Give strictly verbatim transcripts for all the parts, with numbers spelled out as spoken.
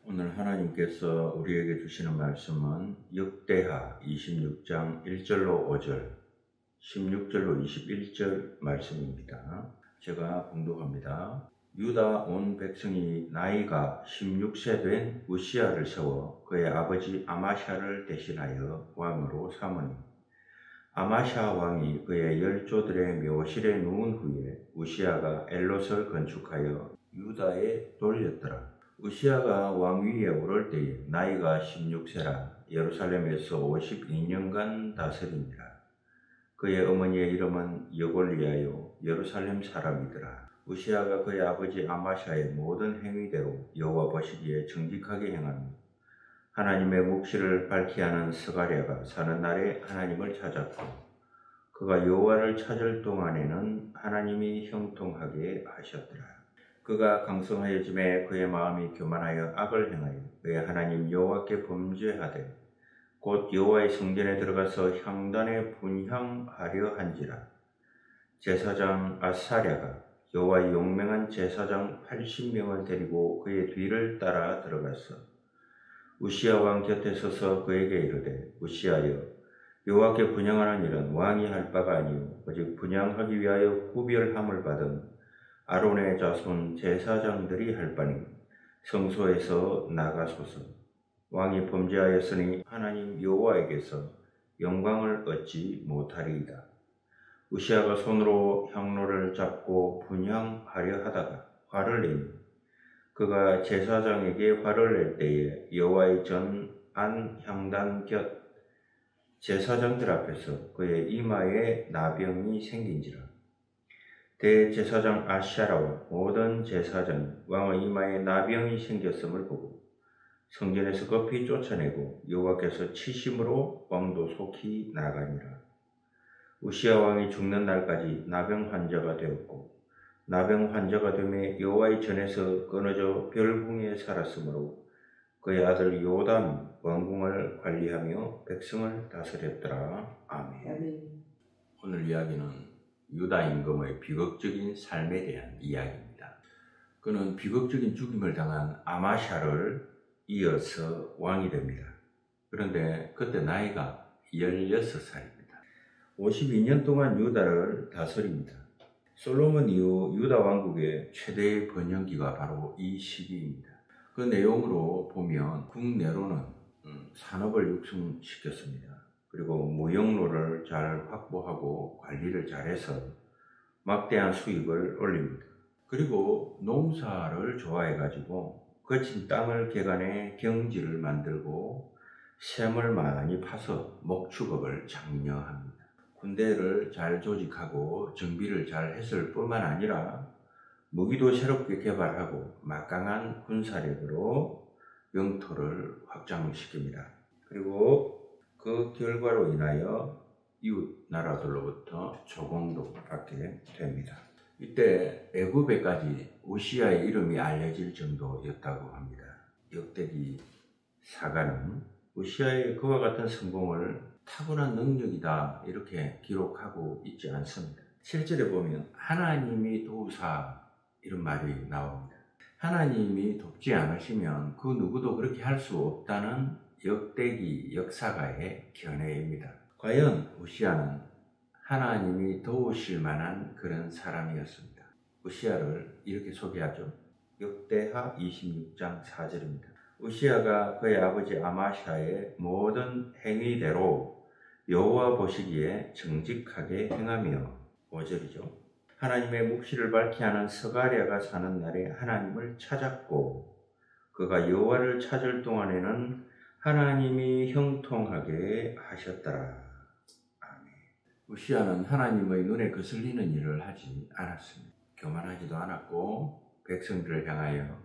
오늘 하나님께서 우리에게 주시는 말씀은 역대하 이십육 장 일 절로 오 절, 십육 절로 이십일 절 말씀입니다. 제가 봉독합니다. 유다 온 백성이 나이가 십육 세 된 우시야를 세워 그의 아버지 아마샤를 대신하여 왕으로 삼으니, 아마샤 왕이 그의 열조들의 묘실에 누운 후에 우시야가 엘롯을 건축하여 유다에 돌렸더라. 우시야가 왕위에 오를 때에 나이가 십육 세라 예루살렘에서 오십이 년간 다스리니라. 그의 어머니의 이름은 여골리아요 예루살렘 사람이더라. 우시야가 그의 아버지 아마샤의 모든 행위대로 여호와 보시기에 정직하게 행하며 하나님의 묵시를 밝히 하는 스가랴가 사는 날에 하나님을 찾았고, 그가 여호와를 찾을 동안에는 하나님이 형통하게 하셨더라. 그가 강성하여짐에 그의 마음이 교만하여 악을 행하여 그의 하나님 여호와께 범죄하되 곧 여호와의 성전에 들어가서 향단에 분향하려 한지라. 제사장 아사랴가 여호와의 용맹한 제사장 팔십 명을 데리고 그의 뒤를 따라 들어가서 우시야 왕 곁에 서서 그에게 이르되, 우시야여, 여호와께 분향하는 일은 왕이 할 바가 아니요 오직 분향하기 위하여 구별함을 받은 아론의 자손 제사장들이 할 바니 성소에서 나가소서. 왕이 범죄하였으니 하나님 여호와에게서 영광을 얻지 못하리이다. 우시야가 손으로 향로를 잡고 분향하려 하다가 화를 내니, 그가 제사장에게 화를 낼 때에 여호와의 전 안 향단 곁 제사장들 앞에서 그의 이마에 나병이 생긴지라. 대제사장 아샤라와 모든 제사장이 왕의 이마에 나병이 생겼음을 보고 성전에서 급히 쫓아내고 여호와께서 치심으로 왕도 속히 나가니라. 우시야 왕이 죽는 날까지 나병 환자가 되었고, 나병 환자가 되매 여호와의 전에서 끊어져 별궁에 살았으므로 그의 아들 요담이 왕궁을 관리하며 백성을 다스렸더라. 아멘. 아멘. 오늘 이야기는 유다 임금의 비극적인 삶에 대한 이야기입니다. 그는 비극적인 죽임을 당한 아마샤를 이어서 왕이 됩니다. 그런데 그때 나이가 열여섯 살입니다. 오십이 년 동안 유다를 다스립니다. 솔로몬 이후 유다 왕국의 최대의 번영기가 바로 이 시기입니다. 그 내용으로 보면 국내로는 산업을 육성시켰습니다. 그리고 무역로를 잘 확보하고 관리를 잘해서 막대한 수익을 올립니다. 그리고 농사를 좋아해가지고 거친 땅을 개간해 경지를 만들고 샘을 많이 파서 목축업을 장려합니다. 군대를 잘 조직하고 정비를 잘 했을 뿐만 아니라 무기도 새롭게 개발하고 막강한 군사력으로 영토를 확장시킵니다. 그리고 그 결과로 인하여 이웃 나라들로부터 조공도 받게 됩니다. 이때 애굽에까지 우시야의 이름이 알려질 정도였다고 합니다. 역대기 사가는 우시야의 그와 같은 성공을 타고난 능력이다 이렇게 기록하고 있지 않습니다. 실제로 보면 하나님이 도우사 이런 말이 나옵니다. 하나님이 돕지 않으시면 그 누구도 그렇게 할 수 없다는 역대기 역사가의 견해입니다. 과연 우시야는 하나님이 도우실 만한 그런 사람이었습니다. 우시야를 이렇게 소개하죠. 역대하 이십육 장 사 절입니다. 우시야가 그의 아버지 아마샤의 모든 행위대로 여호와 보시기에 정직하게 행하며, 오 절이죠. 하나님의 묵시를 밝히 하는 스가랴가 사는 날에 하나님을 찾았고, 그가 여호와를 찾을 동안에는 하나님이 형통하게 하셨더라. 아멘. 우시야는 하나님의 눈에 거슬리는 일을 하지 않았습니다. 교만하지도 않았고 백성들을 향하여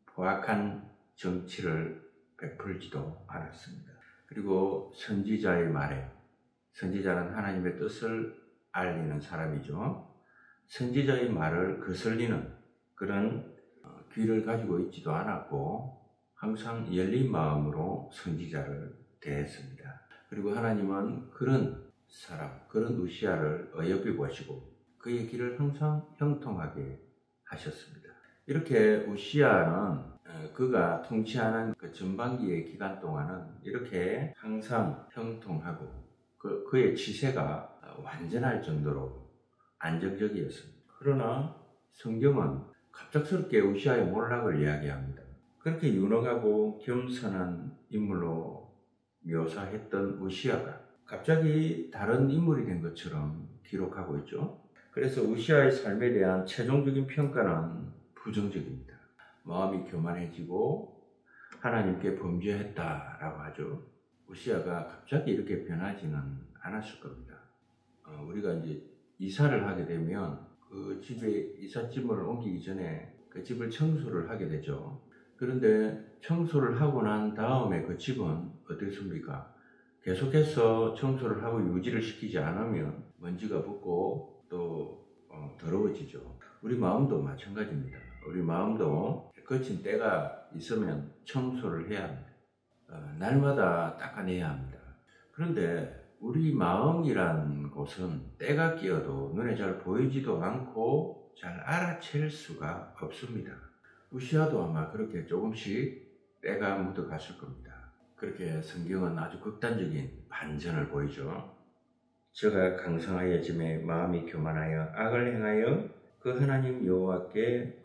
포악한 정치를 베풀지도 않았습니다. 그리고 선지자의 말에, 선지자는 하나님의 뜻을 알리는 사람이죠. 선지자의 말을 거슬리는 그런 귀를 가지고 있지도 않았고 항상 열린 마음으로 선지자를 대했습니다. 그리고 하나님은 그런 사람, 그런 우시야를 어여삐 보시고 그의 길을 항상 형통하게 하셨습니다. 이렇게 우시야는 그가 통치하는 그 전반기의 기간 동안은 이렇게 항상 형통하고 그, 그의 치세가 완전할 정도로 안정적이었습니다. 그러나 성경은 갑작스럽게 우시아의 몰락을 이야기합니다. 그렇게 유능하고 겸손한 인물로 묘사했던 우시아가 갑자기 다른 인물이 된 것처럼 기록하고 있죠. 그래서 우시아의 삶에 대한 최종적인 평가는 부정적입니다. 마음이 교만해지고 하나님께 범죄했다라고 하죠. 우시아가 갑자기 이렇게 변하지는 않았을 겁니다. 어, 우리가 이제 이사를 하게 되면 그 집에 이삿짐을 옮기기 전에 그 집을 청소를 하게 되죠. 그런데 청소를 하고 난 다음에 그 집은 어떻습니까? 계속해서 청소를 하고 유지를 시키지 않으면 먼지가 붙고 또 어, 더러워지죠. 우리 마음도 마찬가지입니다. 우리 마음도 거친 때가 있으면 청소를 해야 합니다. 어, 날마다 닦아내야 합니다. 그런데 우리 마음이란 곳은 때가 끼어도 눈에 잘 보이지도 않고 잘 알아챌 수가 없습니다. 우시아도 아마 그렇게 조금씩 때가 묻어갔을 겁니다. 그렇게 성경은 아주 극단적인 반전을 보이죠. 저가 강성하여짐에 마음이 교만하여 악을 행하여 그 하나님 여호와께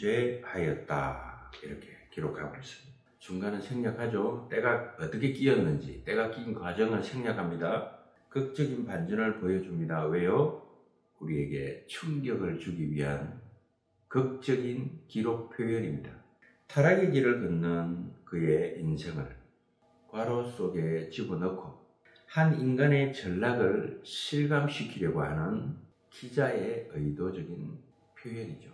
범죄하였다, 이렇게 기록하고 있습니다. 중간은 생략하죠. 때가 어떻게 끼었는지, 때가 끼인 과정을 생략합니다. 극적인 반전을 보여줍니다. 왜요? 우리에게 충격을 주기 위한 극적인 기록 표현입니다. 타락의 길을 걷는 그의 인생을 괄호 속에 집어넣고 한 인간의 전락을 실감시키려고 하는 기자의 의도적인 표현이죠.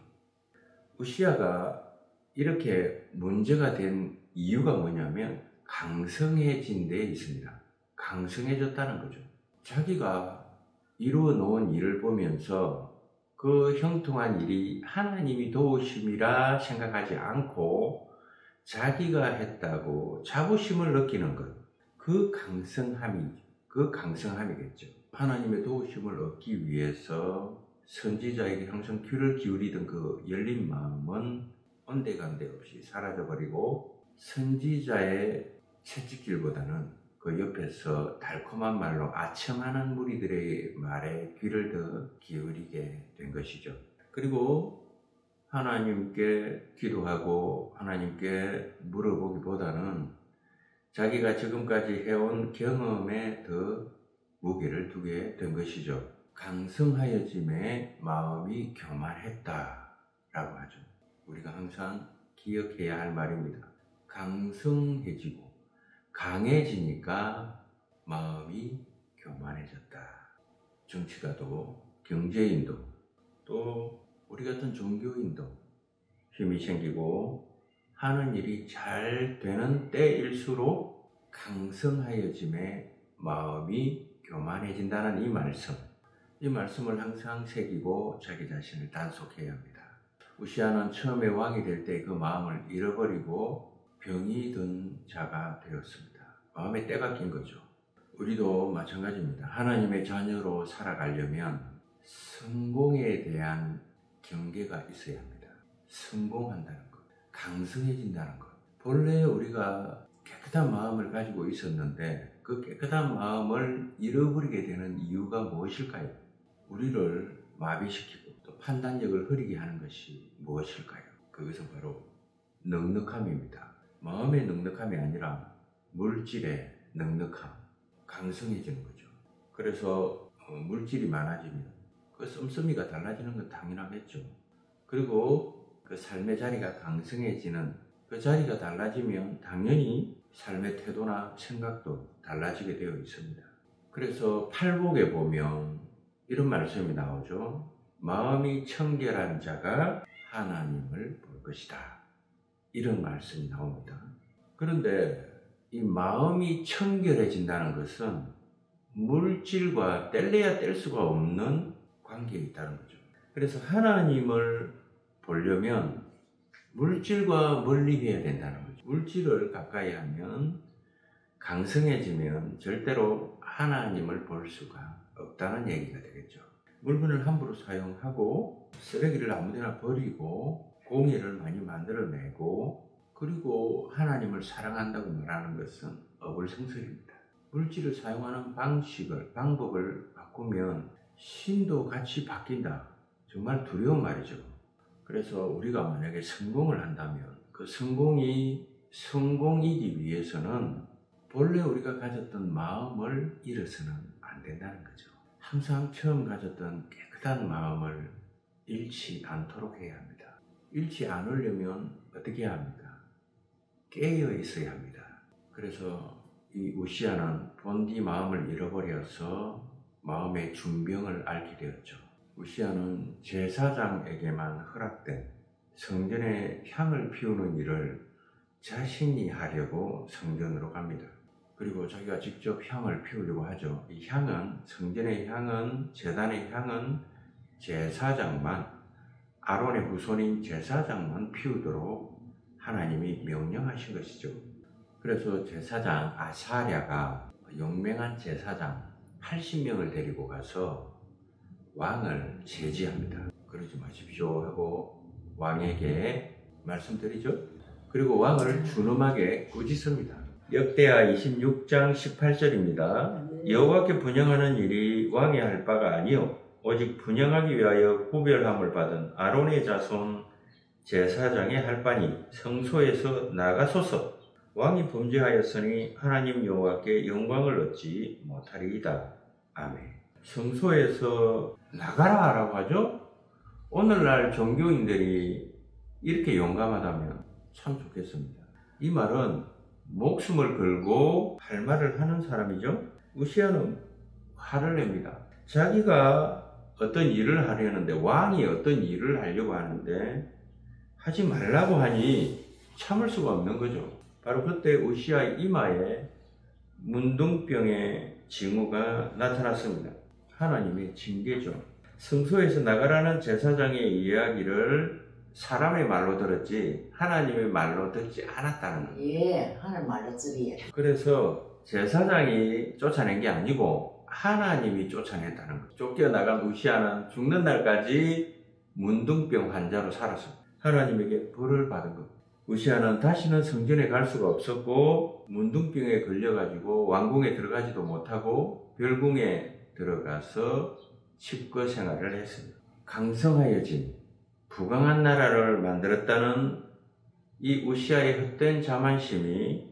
우시아가 이렇게 문제가 된 이유가 뭐냐면 강성해진 데 있습니다. 강성해졌다는 거죠. 자기가 이루어 놓은 일을 보면서 그 형통한 일이 하나님이 도우심이라 생각하지 않고 자기가 했다고 자부심을 느끼는 것, 그 강성함이, 그 강성함이겠죠. 하나님의 도우심을 얻기 위해서 선지자에게 항상 귀를 기울이던 그 열린 마음은 온데간데 없이 사라져버리고 선지자의 채찍질보다는 그 옆에서 달콤한 말로 아첨하는 무리들의 말에 귀를 더 기울이게 된 것이죠. 그리고 하나님께 기도하고 하나님께 물어보기보다는 자기가 지금까지 해온 경험에 더 무게를 두게 된 것이죠. 강성하여짐에 마음이 교만했다라고 하죠. 우리가 항상 기억해야 할 말입니다. 강성해지고 강해지니까 마음이 교만해졌다. 정치가도 경제인도 또 우리 같은 종교인도 힘이 생기고 하는 일이 잘 되는 때일수록 강성하여짐에 마음이 교만해진다는 이 말씀, 이 말씀을 항상 새기고 자기 자신을 단속해야 합니다. 우시아는 처음에 왕이 될 때 그 마음을 잃어버리고 병이 든 자가 되었습니다. 마음에 때가 낀 거죠. 우리도 마찬가지입니다. 하나님의 자녀로 살아가려면 성공에 대한 경계가 있어야 합니다. 성공한다는 것, 강성해진다는 것. 본래 우리가 깨끗한 마음을 가지고 있었는데 그 깨끗한 마음을 잃어버리게 되는 이유가 무엇일까요? 우리를 마비시키고 또 판단력을 흐리게 하는 것이 무엇일까요? 그것은 바로 넉넉함입니다. 마음의 넉넉함이 아니라 물질의 넉넉함, 강성해지는 거죠. 그래서 물질이 많아지면 그 씀씀이가 달라지는 건 당연하겠죠. 그리고 그 삶의 자리가 강성해지는 그 자리가 달라지면 당연히 삶의 태도나 생각도 달라지게 되어 있습니다. 그래서 팔복에 보면 이런 말씀이 나오죠. 마음이 청결한 자가 하나님을 볼 것이다. 이런 말씀이 나옵니다. 그런데 이 마음이 청결해진다는 것은 물질과 뗄래야 뗄 수가 없는 관계에 있다는 거죠. 그래서 하나님을 보려면 물질과 멀리 해야 된다는 거죠. 물질을 가까이 하면 강성해지면 절대로 하나님을 볼 수가 없다는 얘기가 되겠죠. 물건을 함부로 사용하고 쓰레기를 아무데나 버리고 공예를 많이 만들어내고 그리고 하나님을 사랑한다고 말하는 것은 어불성설입니다. 물질을 사용하는 방식을, 방법을 바꾸면 신도 같이 바뀐다. 정말 두려운 말이죠. 그래서 우리가 만약에 성공을 한다면 그 성공이 성공이기 위해서는 본래 우리가 가졌던 마음을 잃어서는 안 된다는 거죠. 항상 처음 가졌던 깨끗한 마음을 잃지 않도록 해야 합니다. 잃지 않으려면 어떻게 해야 합니까? 깨어 있어야 합니다. 그래서 이 우시아는 본디 마음을 잃어버려서 마음의 중병을 앓게 되었죠. 우시아는 제사장에게만 허락된 성전에 향을 피우는 일을 자신이 하려고 성전으로 갑니다. 그리고 자기가 직접 향을 피우려고 하죠. 이 향은, 성전의 향은, 제단의 향은 제사장만, 아론의 후손인 제사장만 피우도록 하나님이 명령하신 것이죠. 그래서 제사장 아사랴가 용맹한 제사장 팔십 명을 데리고 가서 왕을 제지합니다. 그러지 마십시오 하고 왕에게 말씀드리죠. 그리고 왕을 준엄하게 꾸짖습니다. 역대하 이십육 장 십팔 절입니다. 여호와께 분향하는 일이 왕이 할 바가 아니요 오직 분향하기 위하여 구별함을 받은 아론의 자손 제사장이 할 바니 성소에서 나가소서. 왕이 범죄하였으니 하나님 여호와께 영광을 얻지 못하리이다. 아멘. 성소에서 나가라 라고 하죠. 오늘날 종교인들이 이렇게 용감하다면 참 좋겠습니다. 이 말은 목숨을 걸고 할 말을 하는 사람이죠. 우시아는 화를 냅니다. 자기가 어떤 일을 하려는데, 왕이 어떤 일을 하려고 하는데 하지 말라고 하니 참을 수가 없는 거죠. 바로 그때 우시아의 이마에 문둥병의 징후가 나타났습니다. 하나님의 징계죠. 성소에서 나가라는 제사장의 이야기를 사람의 말로 들었지 하나님의 말로 듣지 않았다는 거예요. 예, 하나님 말로 들이에요. 그래서 제사장이 쫓아낸 게 아니고 하나님이 쫓아냈다는 거예요. 쫓겨나간 우시아는 죽는 날까지 문둥병 환자로 살았습니다. 하나님에게 벌을 받은 것. 우시아는 다시는 성전에 갈 수가 없었고 문둥병에 걸려가지고 왕궁에 들어가지도 못하고 별궁에 들어가서 칩거 생활을 했습니다. 강성하여진 부강한 나라를 만들었다는 이 우시아의 헛된 자만심이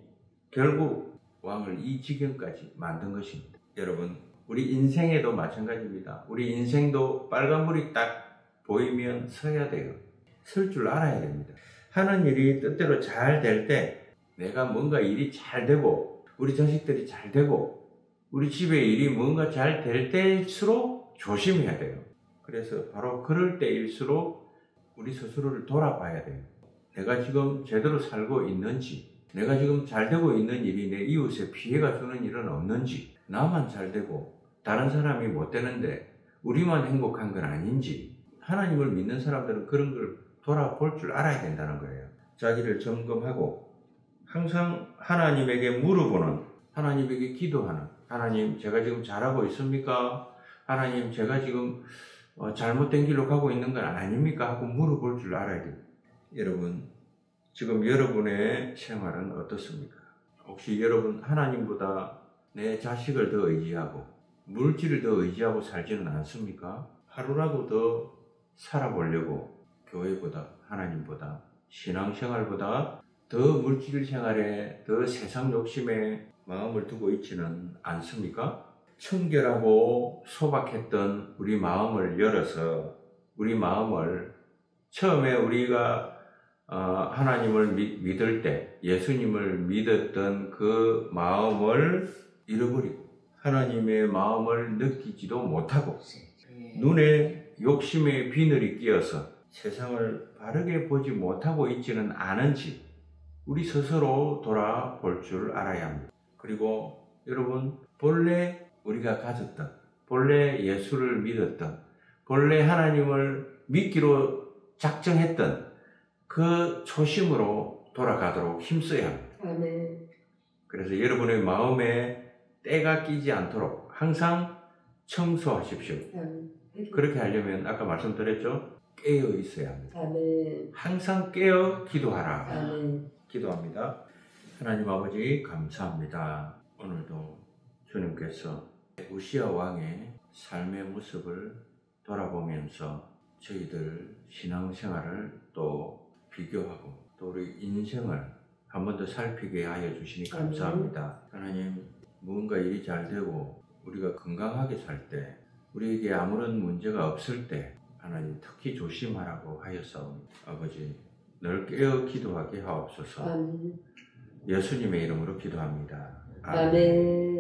결국 왕을 이 지경까지 만든 것입니다. 여러분, 우리 인생에도 마찬가지입니다. 우리 인생도 빨간불이 딱 보이면 서야 돼요. 설 줄 알아야 됩니다. 하는 일이 뜻대로 잘 될 때, 내가 뭔가 일이 잘 되고 우리 자식들이 잘 되고 우리 집의 일이 뭔가 잘 될 때일수록 조심해야 돼요. 그래서 바로 그럴 때일수록 우리 스스로를 돌아봐야 돼요. 내가 지금 제대로 살고 있는지, 내가 지금 잘 되고 있는 일이 내 이웃에 피해가 주는 일은 없는지, 나만 잘 되고 다른 사람이 못 되는데 우리만 행복한 건 아닌지, 하나님을 믿는 사람들은 그런 걸 돌아볼 줄 알아야 된다는 거예요. 자기를 점검하고 항상 하나님에게 물어보는, 하나님에게 기도하는, 하나님 제가 지금 잘하고 있습니까? 하나님 제가 지금 어, 잘못된 길로 가고 있는 건 아닙니까? 하고 물어볼 줄 알아야 돼요. 여러분, 지금 여러분의 생활은 어떻습니까? 혹시 여러분 하나님보다 내 자식을 더 의지하고 물질을 더 의지하고 살지는 않습니까? 하루라도 더 살아보려고 교회보다, 하나님보다, 신앙생활보다 더 물질 생활에, 더 세상 욕심에 마음을 두고 있지는 않습니까? 청결하고 소박했던 우리 마음을 열어서 우리 마음을 처음에 우리가 어, 하나님을 믿, 믿을 때, 예수님을 믿었던 그 마음을 잃어버리고 하나님의 마음을 느끼지도 못하고 눈에 욕심의 비늘이 끼어서 세상을 바르게 보지 못하고 있지는 않은지 우리 스스로 돌아볼 줄 알아야 합니다. 그리고 여러분, 본래 우리가 가졌던, 본래 예수를 믿었던, 본래 하나님을 믿기로 작정했던 그 초심으로 돌아가도록 힘써야 합니다. 아멘. 그래서 여러분의 마음에 때가 끼지 않도록 항상 청소하십시오. 아멘. 그렇게 하려면 아까 말씀드렸죠? 깨어 있어야 합니다. 아멘. 항상 깨어 기도하라. 아멘. 기도합니다. 하나님 아버지 감사합니다. 오늘도 주님께서 우시아 왕의 삶의 모습을 돌아보면서 저희들 신앙생활을 또 비교하고 또 우리 인생을 한 번 더 살피게 하여 주시니 감사합니다. 하나님, 무언가 일이 잘 되고 우리가 건강하게 살 때, 우리에게 아무런 문제가 없을 때 하나님 특히 조심하라고 하였사옵니다. 아버지, 늘 깨어 기도하게 하옵소서. 아멘. 예수님의 이름으로 기도합니다. 아멘.